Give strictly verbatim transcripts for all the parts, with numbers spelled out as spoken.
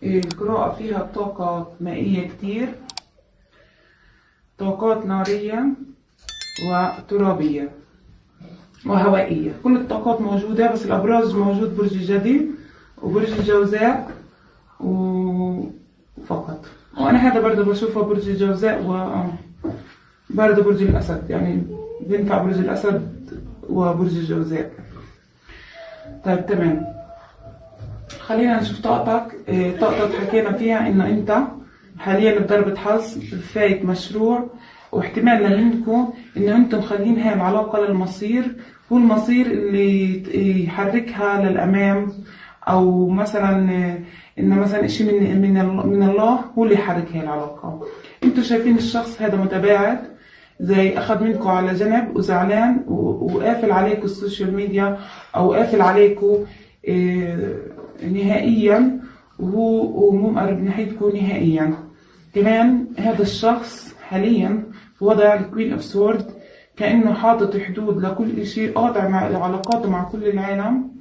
القراءة فيها طاقة مائية كتير، طاقات نارية وترابية وهوائية. كل الطاقات موجودة، بس الأبراج موجود برج الجدي وبرج الجوزاء وفقط. وأنا هذا برضه بشوفه برج الجوزاء وبرضه برج الأسد، يعني بينفع برج الأسد وبرج الجوزاء. طيب تمام، خلينا نشوف طاقتك. طاقتك حكينا فيها إنه أنت حاليا بضربة حظ، فايت مشروع، واحتمال لمنكم إنه أنتم مخلين هاي العلاقة للمصير، هو المصير اللي يحركها للأمام، أو مثلا إنه مثلا إشي من من من الله هو اللي يحرك هاي العلاقة. أنتم شايفين الشخص هذا متباعد، زي أخذ منكم على جنب وزعلان وقافل عليكم السوشيال ميديا، أو قافل عليكم نهائيا، وهو مو مقرب ناحيتكم نهائيا. كمان هذا الشخص حاليا في وضع الكوين اوف سورد، كأنه حاطط حدود لكل اشي، قاطع مع علاقاته مع كل العالم،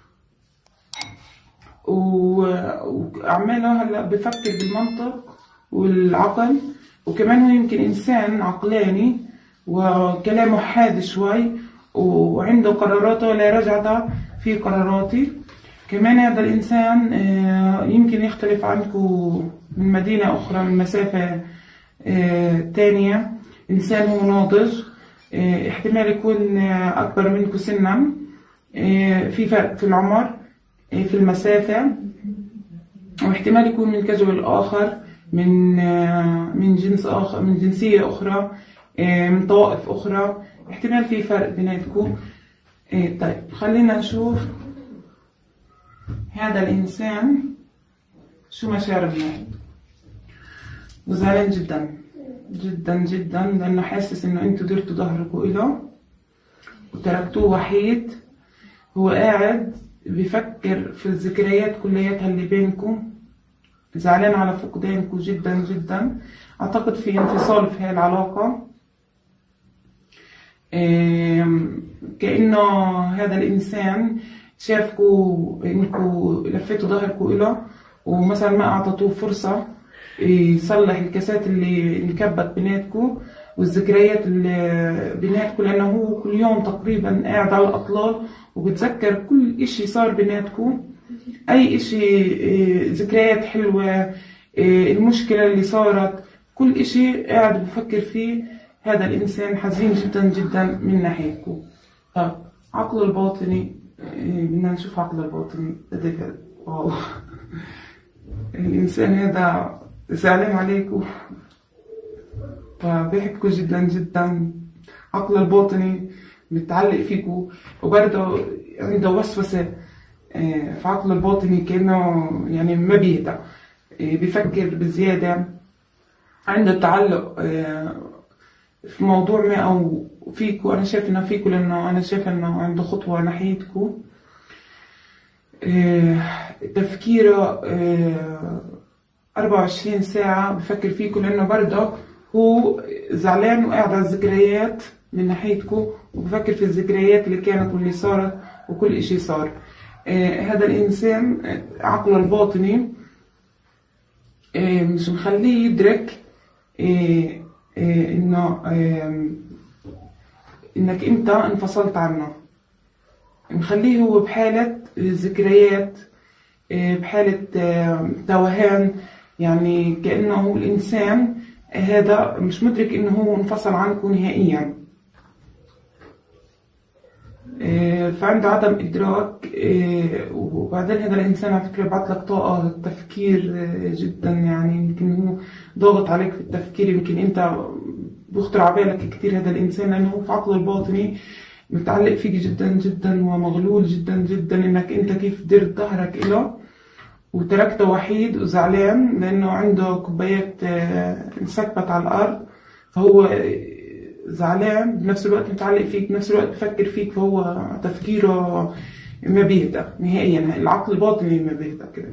وعماله هلا بفكر بالمنطق والعقل. وكمان هو يمكن انسان عقلاني وكلامه حاد شوي، وعنده قراراته لا رجعة في قراراتي. كمان هذا الإنسان يمكن يختلف عنكم من مدينة أخرى، من مسافة تانية. إنسان هو ناضج، احتمال يكون أكبر منكم سنا، في فرق في العمر، في المسافة، واحتمال يكون من كجول آخر، من من جنس آخر، من جنسية أخرى، من طوائف أخرى، احتمال في فرق بيناتكم. طيب خلينا نشوف هذا الإنسان شو مشاعره معي. وزعلان جدا جدا جدا، لأنه حاسس إنه أنتوا درتوا ظهركم إله وتركتوه وحيد. هو قاعد بفكر في الذكريات كلياتها اللي بينكم، زعلان على فقدانكم جدا جدا. أعتقد في انفصال في هاي العلاقة، كأنه هذا الإنسان شافكوا إنكوا لفيتوا ظهركوا إله، ومثلا ما أعطتوه فرصة يصلح الكاسات اللي انكبت بيناتكوا والذكريات اللي بيناتكوا، لأنه هو كل يوم تقريبا قاعد على الأطلال وبتذكر كل إشي صار بيناتكوا، أي إشي، ذكريات حلوة، المشكلة اللي صارت، كل إشي قاعد بفكر فيه. هذا الإنسان حزين جدا جدا من ناحيتكم. طب عقله الباطني، بدنا نشوف عقله الباطني. واو الإنسان هذا زعلان عليكم، فبيحبكم جدا جدا. عقله الباطني متعلق فيكم، وبرضه عنده وسوسة في عقله الباطني، كأنه يعني ما بيهدى، بيفكر بزيادة، عنده تعلق في موضوع ما أو فيكو. أنا شايف إنه فيكو، لأنه أنا شايف إنه عنده خطوة ناحيتكو. تفكيره أربعة وعشرين ساعة بفكر فيكو، لأنه برضه هو زعلان وقاعد على الذكريات من ناحيتكو، وبفكر في الذكريات اللي كانت واللي صارت وكل إشي صار. هذا الإنسان عقله الباطني مش مخليه يدرك إنه إنك أنت انفصلت عنه، مخليه هو بحالة ذكريات، بحالة توهان، يعني كأنه هو الإنسان هذا مش مدرك إنه هو انفصل عنكم نهائيا. فعنده عدم إدراك. وبعدين هذا الإنسان على فكرة بعت لك طاقة للتفكير جدا، يعني يمكن هو ضاغط عليك في التفكير، يمكن أنت بيخطر على بالك كتير هذا الإنسان، لأنه هو في عقله الباطني متعلق فيك جدا جدا ومغلول جدا جدا، إنك أنت كيف درت ظهرك إله وتركته وحيد وزعلان، لأنه عنده كوبايات انسكبت على الأرض، فهو زعلان بنفس الوقت متعلق فيك، بنفس الوقت بفكر فيك، فهو تفكيره ما بيهدى نهائيا. العقل الباطني ما بيهدى كده.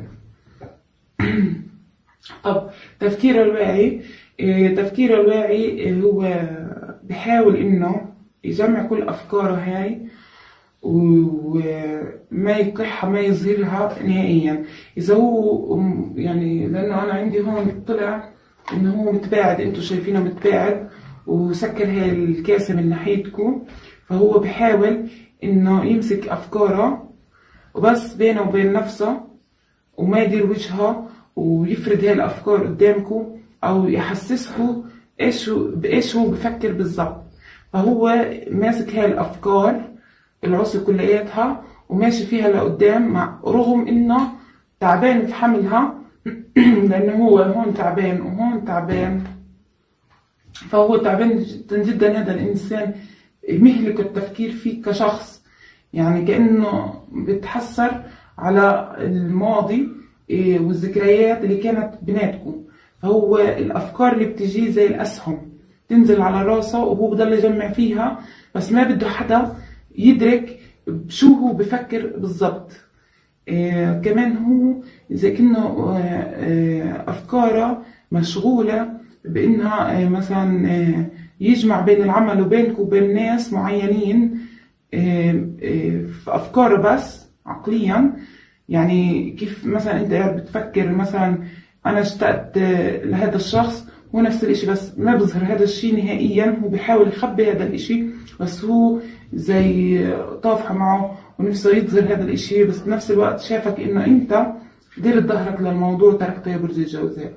طب تفكيره الواعي، تفكيره الواعي هو بيحاول انه يجمع كل افكاره هاي وما يقحها ما يظهرها نهائيا. إذا هو يعني لأنه أنا عندي هون طلع إنه هو متباعد، أنتوا شايفينه متباعد وسكر هاي الكاسة من ناحيتكم، فهو بحاول إنه يمسك أفكاره وبس بينه وبين نفسه وما يدير وجهها ويفرد هاي الأفكار قدامكم أو يحسسكم إيش بإيش هو بفكر بالضبط. فهو ماسك هاي الأفكار العصر كلياتها وماشي فيها لقدام، مع رغم إنه تعبان في حملها لأنه هو هون تعبان وهون تعبان، فهو تعبان جدا جدا. هذا الإنسان مهلك التفكير فيه كشخص، يعني كأنه بتحسر على الماضي والذكريات اللي كانت بيناتكم. فهو الأفكار اللي بتجي زي الأسهم تنزل على راسه وهو بضل يجمع فيها، بس ما بده حدا يدرك شو هو بفكر بالضبط. آه كمان هو زي كأنه آه آه أفكاره مشغولة بإنها آه مثلا آه يجمع بين العمل وبينك وبين ناس معينين آه آه في أفكاره بس عقليا. يعني كيف مثلا أنت قاعد بتفكر مثلا أنا اشتقت آه لهذا الشخص، هو نفس الاشي بس ما بظهر هذا الشي نهائيا. هو بيحاول يخبي هذا الاشي، بس هو زي طافحة معه ونفسه يظهر هذا الاشي، بس بنفس الوقت شافك انه انت دير ظهرك للموضوع تركته يا برج الجوزاء.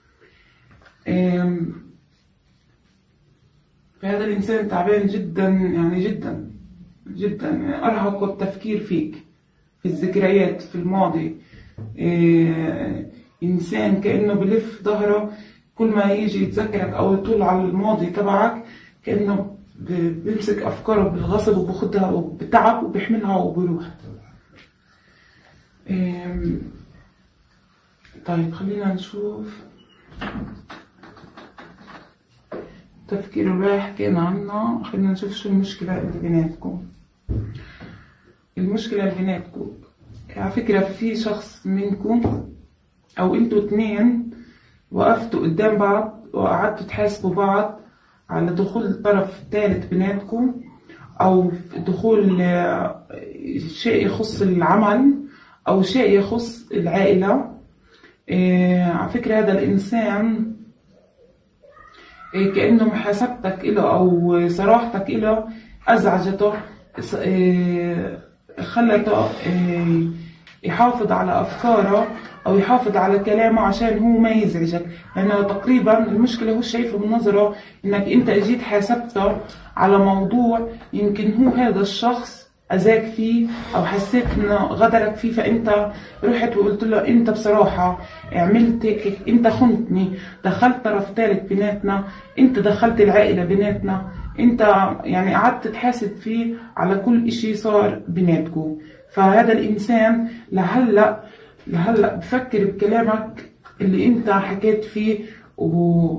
فهذا الانسان تعبان جدا، يعني جدا جدا، يعني ارهق التفكير فيك في الذكريات في الماضي. انسان كأنه بلف ظهره كل ما يجي يتذكرك او يطول على الماضي تبعك، كأنه بيمسك افكاره بالغصب وباخدها وبتعب وبيحملها وبيروح. طيب خلينا نشوف تفكير الرايح حكينا عنه. خلينا نشوف شو المشكلة اللي بيناتكم. المشكلة اللي بيناتكم على فكرة في شخص منكم او انتوا اتنين وقفتوا قدام بعض وقعدتوا تحاسبوا بعض على دخول طرف ثالث بيناتكم، او دخول شيء يخص العمل او شيء يخص العائلة. إيه على فكرة هذا الانسان إيه كأنه محاسبتك له او صراحتك له ازعجته، إيه خلته إيه يحافظ على افكاره او يحافظ على كلامه عشان هو ما يزعجك. لانه تقريبا المشكله هو شايفه من نظره انك انت اجيت حاسبته على موضوع يمكن هو هذا الشخص اذاك فيه او حسيت انه غدرك فيه، فانت رحت وقلت له انت بصراحه عملت هيك، انت خنتني، دخلت طرف ثالث بيناتنا، انت دخلت العائله بيناتنا، انت يعني قعدت تحاسب فيه على كل اشي صار بيناتكم. فهذا الانسان لهلا لهلا بفكر بكلامك اللي انت حكيت فيه و...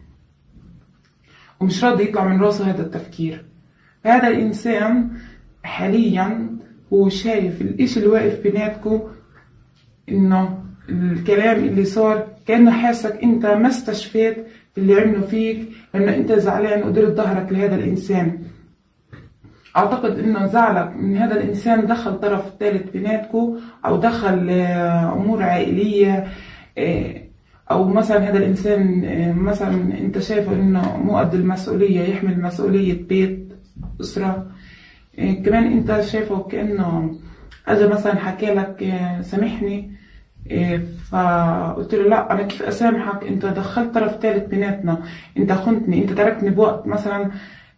ومش راضي يطلع من راسه هذا التفكير. هذا الانسان حاليا هو شايف الاشي اللي واقف بيناتكم انه الكلام اللي صار كأنه حاسك انت ما استشفيت اللي عمله فيك، لانه انت زعلان ودرت ظهرك لهذا الانسان. اعتقد انه زعلك من هذا الانسان دخل طرف ثالث بيناتكم او دخل امور عائليه، او مثلا هذا الانسان مثلا انت شايفه انه مو قد المسؤوليه يحمل مسؤوليه بيت اسره. كمان انت شايفه كانه اجى مثلا حكى لك سامحني، فقلت له لا انا كيف اسامحك، انت دخلت طرف ثالث بيناتنا، انت خنتني، انت تركني بوقت مثلا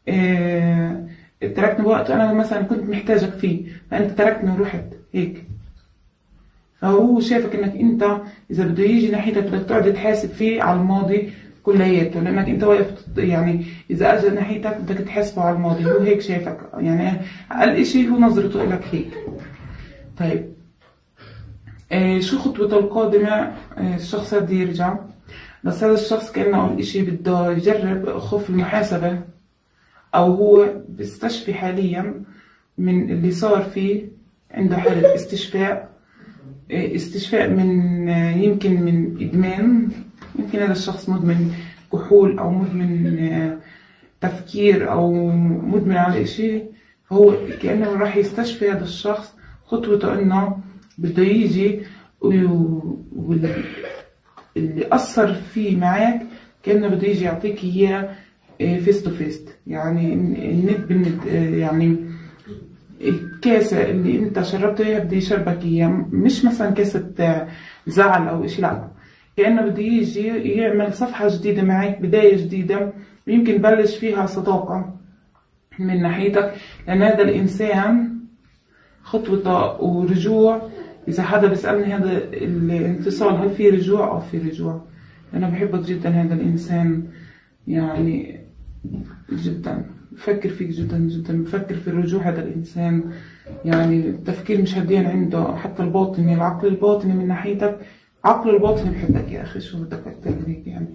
تركني بوقت انا مثلا كنت محتاجك فيه، فانت تركني ورحت هيك. فهو شايفك انك انت اذا بده يجي ناحيتك بدك تقعد تحاسب فيه على الماضي كلياته، لانك انت واقف يعني اذا اجى ناحيتك بدك تحاسبه على الماضي. هو هيك شايفك، يعني اقل شيء هو نظرته لك هيك. طيب آه شو خطوته القادمه؟ آه الشخص بده يرجع، بس هذا الشخص كانه اول شيء بده يجرب خوف المحاسبه، او هو بيستشفي حاليا من اللي صار فيه، عنده حالة استشفاء استشفاء من يمكن من ادمان، يمكن هذا الشخص مدمن كحول او مدمن تفكير او مدمن على شيء، فهو كأنه راح يستشفي هذا الشخص. خطوته إنه بده يجي واللي أثر فيه معك كأنه بده يجي يعطيك إياه فيس تو فيس، يعني الند بالند، يعني الكاسة اللي انت شربته اياها بده يشربك اياه، مش مثلا كاسة زعل او اشي، لا، كأنه بده يجي يعمل صفحة جديدة معك، بداية جديدة، ويمكن بلش فيها صداقة من ناحيتك، لأن هذا الإنسان خطوته ورجوع. إذا حدا بيسألني هذا الانفصال هل في رجوع أو في رجوع، أنا بحبك جدا هذا الإنسان، يعني جدا بفكر فيك جدا جدا، بفكر في الرجوع هذا الإنسان، يعني التفكير مش هدين عنده، حتى الباطني، العقل الباطني من ناحيتك، عقل الباطني بحبك يا أخي، شو بدك أكتر من هيك يعني.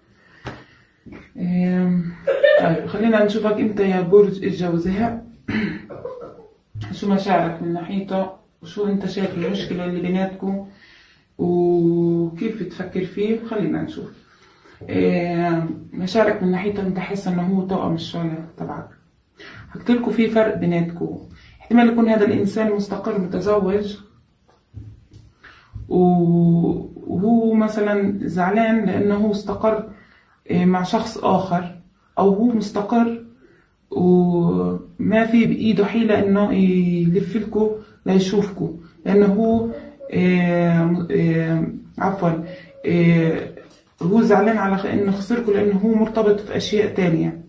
طيب خلينا نشوفك أنت يا برج الجوزاء، شو مشاعرك من ناحيته، وشو أنت شايف المشكلة اللي بيناتكم وكيف تفكر فيه. خلينا نشوف مشاعرك من ناحيته. أنت حاسس إنه هو توأم الشعلة تبعك، حكيتلكوا في فرق بيناتكم، احتمال يكون هذا الإنسان مستقر متزوج وهو مثلا زعلان لأنه هو استقر مع شخص آخر، أو هو مستقر وما في بإيده حيلة إنه يلفلكوا ليشوفكوا، لأنه هو آه آه عفوا آه هو زعلان على إنه خسركوا، لأنه هو مرتبط في أشياء تانية.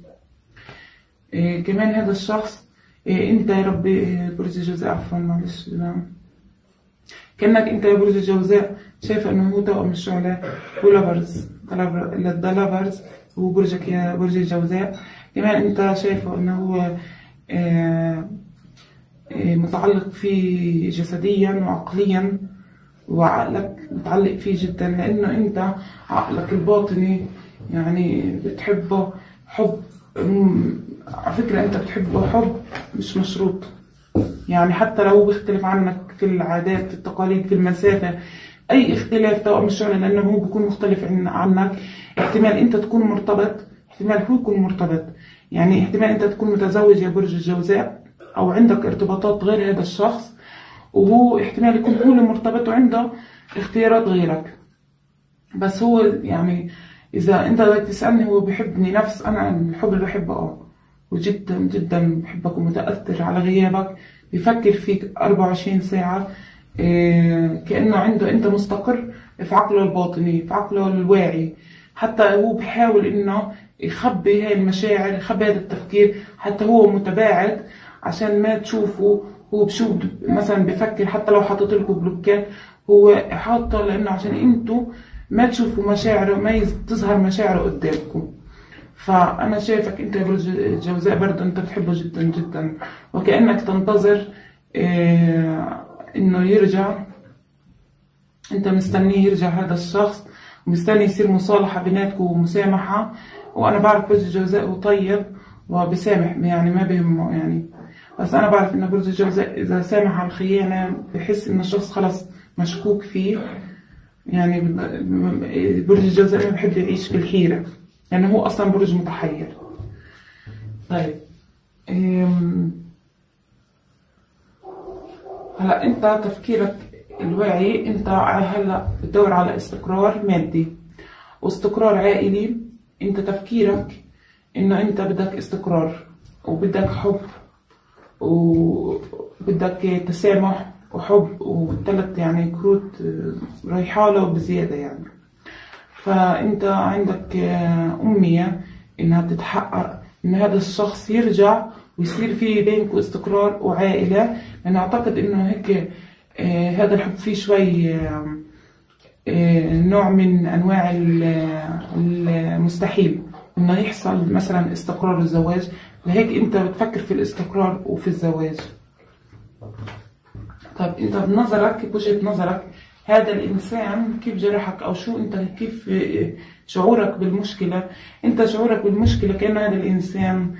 آه كمان هذا الشخص آه أنت يا ربي برج الجوزاء، عفوا معلش، كأنك أنت يا برج الجوزاء شايفة إنه هو توأم الشعلة ولافرز لافرز، هو برجك يا برج الجوزاء. كمان أنت شايفه إنه هو آه متعلق فيه جسديا وعقليا، وعقلك متعلق فيه جدا، لأنه أنت عقلك الباطني يعني بتحبه حب، على فكرة أنت بتحبه حب مش مشروط، يعني حتى لو بيختلف عنك في العادات في التقاليد في المسافة، أي اختلاف توأم الشعلة، لأنه هو بيكون مختلف عنك. احتمال أنت تكون مرتبط، احتمال هو يكون مرتبط، يعني احتمال أنت تكون متزوج يا برج الجوزاء أو عندك ارتباطات غير هذا الشخص، وهو احتمال يكون هو اللي مرتبط وعنده اختيارات غيرك. بس هو يعني إذا أنت بدك تسألني هو بيحبني نفس أنا الحب اللي بحبه، أه وجدا جدا بحبك ومتأثر على غيابك، بيفكر فيك أربعة وعشرين ساعة، إيه كأنه عنده أنت مستقر في عقله الباطني في عقله الواعي، حتى هو بحاول إنه يخبي هاي المشاعر، يخبي هذا التفكير، حتى هو متباعد عشان ما تشوفوا هو بشو مثلا بفكر، حتى لو حاطط لكم بلوكات هو حاطه لأنه عشان انتوا ما تشوفوا مشاعره، ما تظهر مشاعره قدامكم. فأنا شايفك أنت يا برج الجوزاء برضه أنت بتحبه جدا جدا، وكأنك تنتظر إيه إنه يرجع، أنت مستنيه يرجع هذا الشخص، ومستني يصير مصالحة بيناتكم ومسامحة. وأنا بعرف برج الجوزاء وطيب وبسامح، يعني ما بهمه يعني، بس أنا بعرف إن برج الجوزاء إذا سامح على الخيانة بحس إن الشخص خلاص مشكوك فيه، يعني برج الجوزاء ما بحب يعيش في الحيرة، لأنه هو أصلا برج متحير. طيب هلا أنت تفكيرك الواعي، أنت هلا بتدور على استقرار مادي واستقرار عائلي. أنت تفكيرك إنه أنت بدك استقرار وبدك حب وبدك تسامح وحب، وثلاث يعني كروت رايحاله بزيادة يعني. فأنت عندك أمنية إنها تتحقق، إن هذا الشخص يرجع ويصير في بينكم استقرار وعائلة، لأن أعتقد إنه هيك آه هذا الحب فيه شوي آه آه نوع من أنواع المستحيل إنه يحصل مثلا استقرار الزواج، لهيك أنت بتفكر في الاستقرار وفي الزواج. طيب أنت بنظرك بوجهة نظرك هذا الإنسان كيف جرحك، أو شو أنت كيف شعورك بالمشكلة؟ أنت شعورك بالمشكلة كأن هذا الإنسان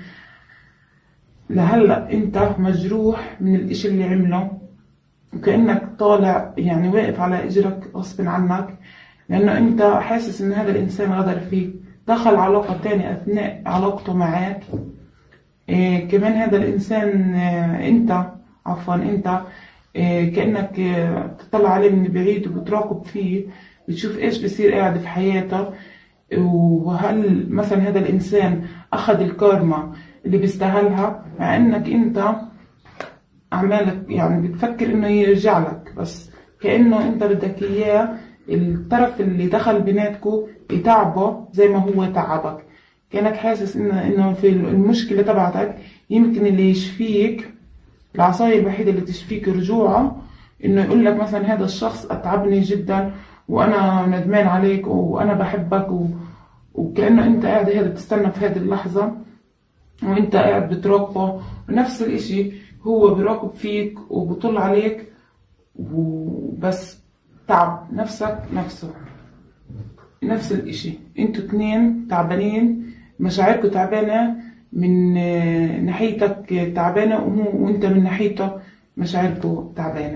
لهلأ أنت مجروح من الإشي اللي عمله، وكأنك طالع يعني واقف على إجرك غصب عنك، لأنه أنت حاسس إن هذا الإنسان غدر فيك، دخل علاقة تانية أثناء علاقته معك، إيه كمان هذا الإنسان إيه أنت عفوا أنت إيه كأنك إيه بتطلع عليه من بعيد وبتراقب فيه، بتشوف إيش بصير قاعد في حياته، وهل مثلا هذا الإنسان أخذ الكارما اللي بيستاهلها، مع إنك أنت عمالك يعني بتفكر إنه يرجع لك، بس كأنه أنت بدك إياه الطرف اللي دخل بيناتكو يتعبه زي ما هو تعبك، كأنك حاسس إنه إنه في المشكلة تبعتك يمكن اللي يشفيك، العصاية الوحيدة اللي تشفيك رجوعه إنه يقول لك مثلا هذا الشخص أتعبني جدا وأنا ندمان عليك وأنا بحبك و... وكأنه أنت قاعد هذا بتستنى في هذه اللحظة وأنت قاعد بتراقبه، ونفس الإشي هو بيراقب فيك وبطل عليك وبس تعب نفسك نفسه، نفس الإشي انتوا اتنين تعبانين، مشاعركوا تعبانة من ناحيتك تعبانة وانت من ناحيته مشاعركوا تعبانة.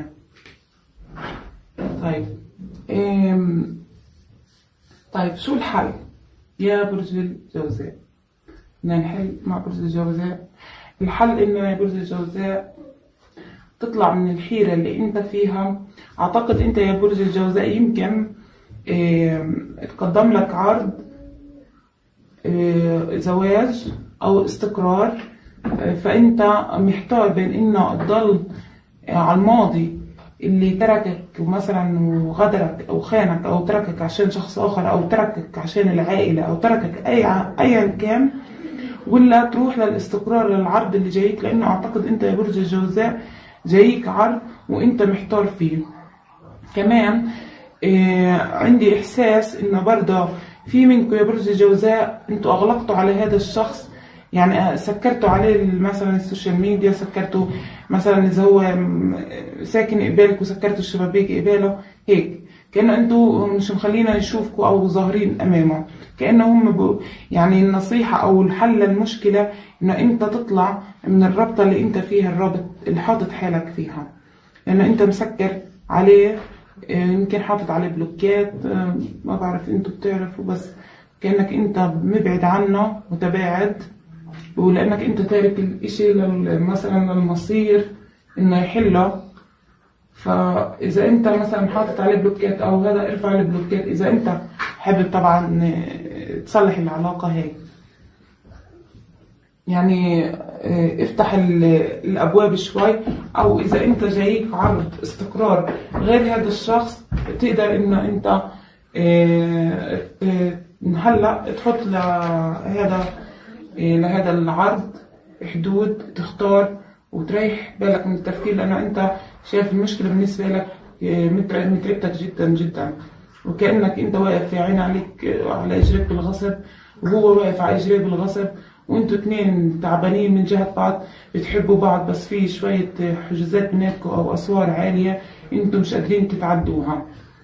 طيب طيب شو الحل يا برج الجوزاء؟ بدنا نحل مع برج الجوزاء. الحل انه يا برج الجوزاء تطلع من الحيرة اللي انت فيها. اعتقد انت يا برج الجوزاء يمكن تقدم لك عرض زواج او استقرار، فانت محتار بين انه تضل على الماضي اللي تركك مثلا وغدرك او خانك او تركك عشان شخص اخر او تركك عشان العائلة او تركك اي ايا كان، ولا تروح للاستقرار للعرض اللي جايك، لانه اعتقد انت يا برج الجوزاء جايك عرض وانت محتار فيه. كمان إيه عندي احساس انه برضه في منكم يا برج الجوزاء انتوا اغلقتوا على هذا الشخص، يعني سكرتوا عليه مثلا السوشيال ميديا، سكرتوا مثلا اذا هو ساكن قبالك وسكرتوا الشبابيك قباله، هيك كأنه انتوا مش مخلينا نشوفكوا او ظاهرين امامه، كأنه هم يعني النصيحة او الحل للمشكلة انه انت تطلع من الرابطة اللي انت فيها، الرابط اللي حاطط حالك فيها، لانه انت مسكر عليه، يمكن حاطط عليه بلوكات، ما بعرف انتوا بتعرفوا، بس كأنك انت مبعد عنه متباعد، ولانك انت تارك الاشي مثلا للمصير انه يحله. فاذا انت مثلا حاطط عليه بلوكات او هذا ارفع عليه بلوكات، اذا انت حابب طبعا تصلح العلاقة هيك، يعني افتح الابواب شوي، او اذا انت جايك عرض استقرار غير هذا الشخص تقدر انه انت هلا تحط لهذا لهذا العرض حدود، تختار وتريح بالك من التفكير، لانه انت شايف المشكله بالنسبه لك متعبتك جدا جدا، وكانك انت واقف في عين عليك على اجريك بالغصب وهو واقف على اجريه بالغصب، وانتوا اتنين تعبانين من جهة بعض، بتحبوا بعض بس في شوية حجزات بيناتكم او اسوار عالية انتوا مش قادرين تتعدوها.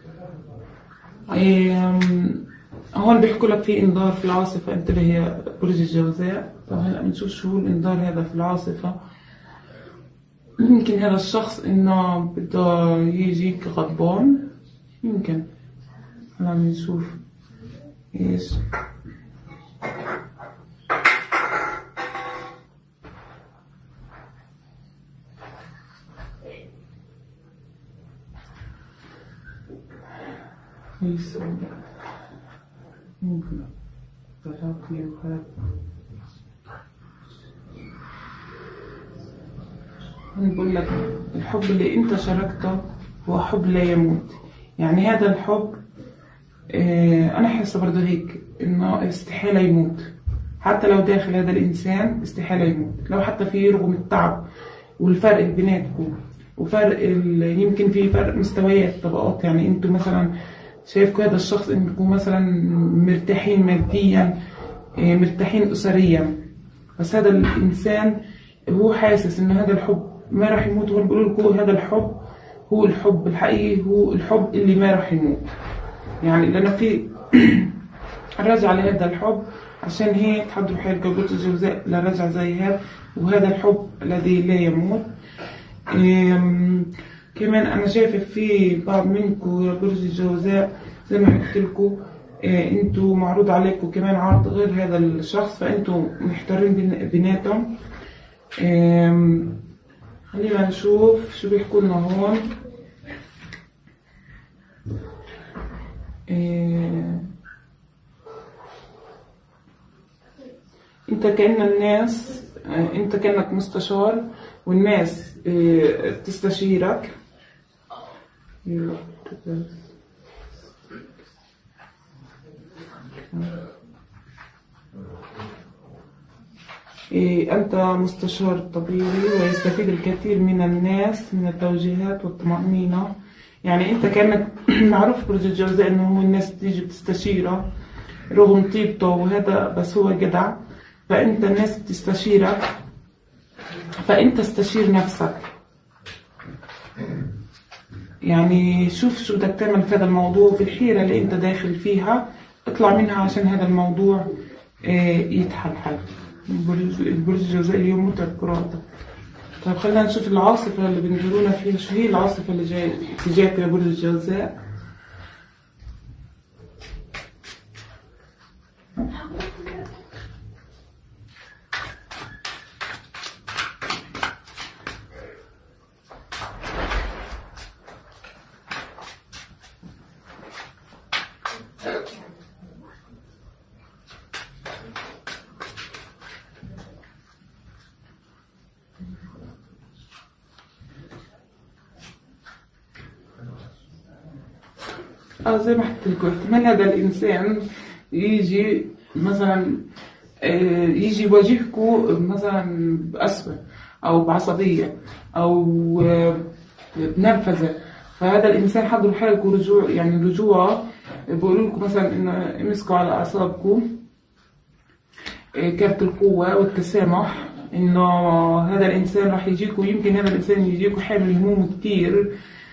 هون بيحكوا لك في انذار في العاصفة، انتبه يا برج الجوزاء. طب هلا بنشوف شو الانذار هذا في العاصفة. يمكن هذا الشخص انه بده يجيك غضبان، يمكن هلا بنشوف ايش. يسوي ممكن تلاقي وهذا بقول لك الحب اللي انت شاركته هو حب لا يموت، يعني هذا الحب اه انا حاسه برضه هيك انه استحاله يموت، حتى لو داخل هذا الانسان استحاله يموت، لو حتى في رغم التعب والفرق بيناتكم وفرق يمكن في فرق مستويات طبقات، يعني انتوا مثلا شايفكوا هذا الشخص انكم مثلا مرتاحين ماديا، مرتاحين اسريا، بس هذا الانسان هو حاسس ان هذا الحب ما راح يموت، هو بيقولوا لكم هذا الحب هو الحب الحقيقي، هو الحب اللي ما راح يموت، يعني لانه في رجع لهذا الحب، عشان هيك تحضروا حالكم برج الجوزاء لرجع زي هذا، وهذا الحب الذي لا يموت. كمان انا شايفه في بعض منكم يا برج الجوزاء زي ما قلت لكم انتوا معروض عليكم كمان عرض غير هذا الشخص، فانتوا محتارين بيناتهم، آم، خلينا نشوف شو بيحكوا لنا هون. آه، انت كأن الناس آه، انت كأنك مستشار، والناس آه، تستشيرك. إيه، أنت مستشار طبيعي ويستفيد الكثير من الناس من التوجيهات والطمأنينة. يعني أنت كأنك معروف برج الجوزاء إنه هو الناس تيجي بتستشيره رغم طيبته وهذا، بس هو جدع. فأنت الناس بتستشيرك، فأنت استشير نفسك. يعني شوف شو بدك تعمل في هذا الموضوع، في الحيرة اللي أنت داخل فيها اطلع منها عشان هذا الموضوع يتحل حل. البرج الجوزاء اليوم متعب قراءته. طيب خلينا نشوف العاصفة اللي بينزلونا فيها. شو هي العاصفة اللي جاي تجاك يا برج الجوزاء؟ اه زي ما حكيت لكم، احتمال هذا الانسان يجي مثلا آه، يجي يواجهكم مثلا بقسوة او بعصبية او آه، بنرفزة. فهذا الانسان حضروا حالكم رجوع، يعني رجوع بقولوا لكم مثلا انه امسكوا على اعصابكم. آه، كارت القوة والتسامح، انه هذا الانسان راح يجيكم، يمكن هذا الانسان يجيكم حامل هموم كتير.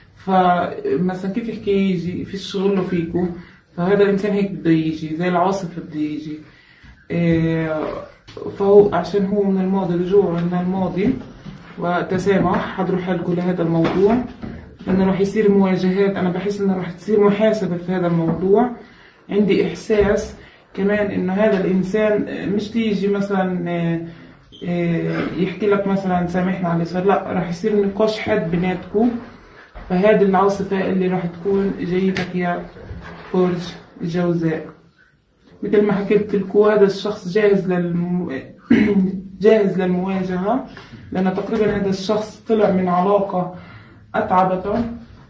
فمثلا كيف يحكي يجي في الشغل فيكم، فهذا الإنسان هيك بده يجي زي العاصفة بده يجي. إيه، فهو عشان هو من الماضي، رجوع من الماضي وتسامح، حضروا حالكم لهذا الموضوع لأنه راح يصير مواجهات. أنا بحس إنه راح تصير محاسبة في هذا الموضوع. عندي إحساس كمان إنه هذا الإنسان مش تيجي مثلا إيه يحكي لك مثلا سامحنا على اللي صار، لا، راح يصير نقاش حاد بيناتكم. فهذه العاصفة اللي راح تكون جايتك يا برج الجوزاء. مثل ما حكيت لكم هذا الشخص جاهز للم... جاهز للمواجهة، لأن تقريبا هذا الشخص طلع من علاقة أتعبته،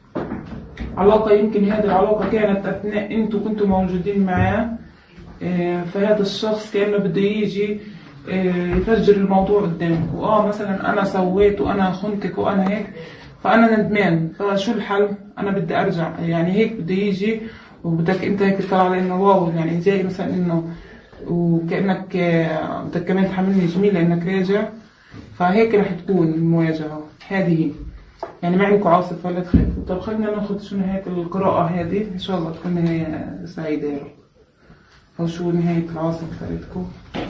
علاقة يمكن هذه العلاقة كانت أثناء أنتوا كنتوا موجودين معاه. فهذا الشخص كأنه بده يجي يفجر الموضوع قدامكم. اه مثلا أنا سويت وأنا خنتك وأنا هيك، فأنا ندمان، فشو الحل؟ أنا بدي أرجع. يعني هيك بده يجي، وبدك أنت هيك تطلع على إنه واو، يعني جاي مثلا إنه وكأنك بدك كمان تحملني جميل لأنك راجع. فهيك رح تكون المواجهة هذه، يعني ما عندكم عاصفة لا تخافوا. طب خلينا ناخذ شو نهاية القراءة هذه، إن شاء الله تكون نهاية سعيدة يا رب. أو شو نهاية العاصفة تاعتكم؟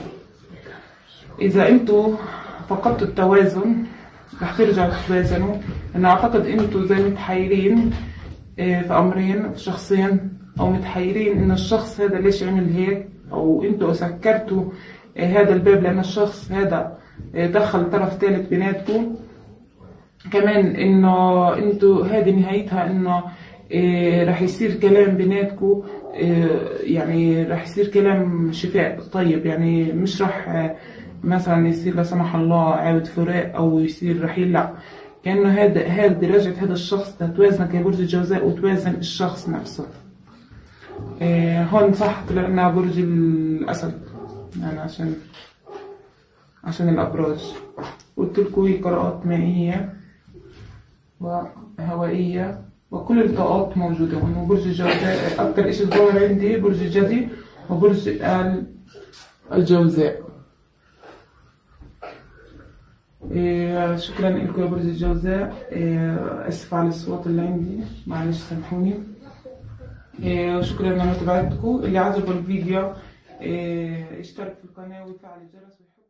إذا أنتوا فقدتوا التوازن رح ترجعوا تتوازنوا. أنا أعتقد أنتوا زي متحيرين في أمرين، في شخصين، أو متحيرين إن الشخص هذا ليش عمل هيك، أو أنتوا سكرتوا هذا الباب لأن الشخص هذا دخل طرف ثالث بيناتكم. كمان إنه أنتوا هذه نهايتها إنه رح يصير كلام بيناتكم، يعني رح يصير كلام شفاء طيب. يعني مش رح مثلا يصير لا سمح الله عاود فراق او يصير رحيل، لا، كانه هذا هذا درجه هذا الشخص توازنك يا برج الجوزاء وتوازن الشخص نفسه. إيه هون صح طلعنا برج الاسد، يعني عشان عشان الابراج. قلت لكم هي قراءات مائيه وهوائيه وكل الطاقات موجوده هون. وبرج الجوزاء اكثر شيء ظاهر عندي برج الجدي وبرج الجوزاء. إيه شكرا لكم يا برج الجوزاء. إيه اسف على الصوت اللي عندي، معلش سامحوني. إيه شكرا لمتابعتكم. اللي عجبه الفيديو إيه اشترك في القناه ويفعل الجرس.